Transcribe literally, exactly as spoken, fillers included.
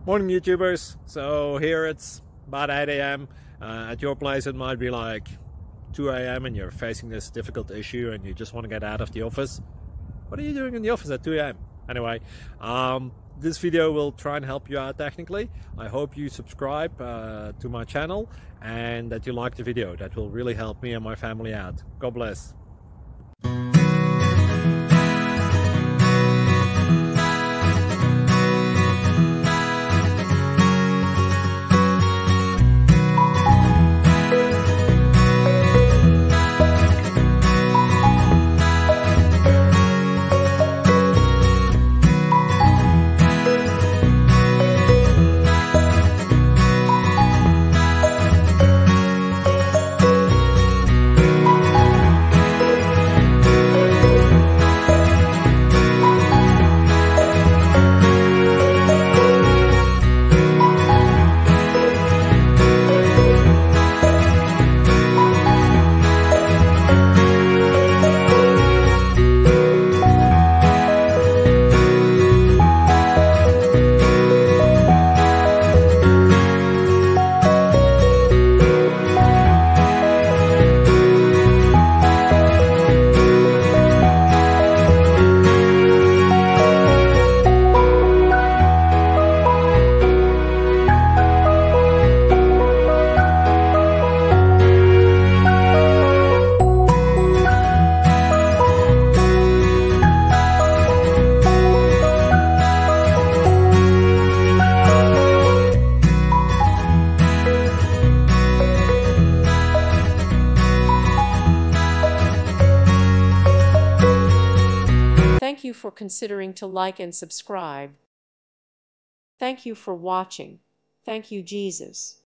Morning YouTubers. So here it's about eight A M Uh, at your place it might be like two A M and you're facing this difficult issue and you just want to get out of the office. What are you doing in the office at two A M? Anyway, um, this video will try and help you out technically. I hope you subscribe uh, to my channel and that you like the video. That will really help me and my family out. God bless. Thank you for considering to like and subscribe. Thank you for watching. Thank you, Jesus.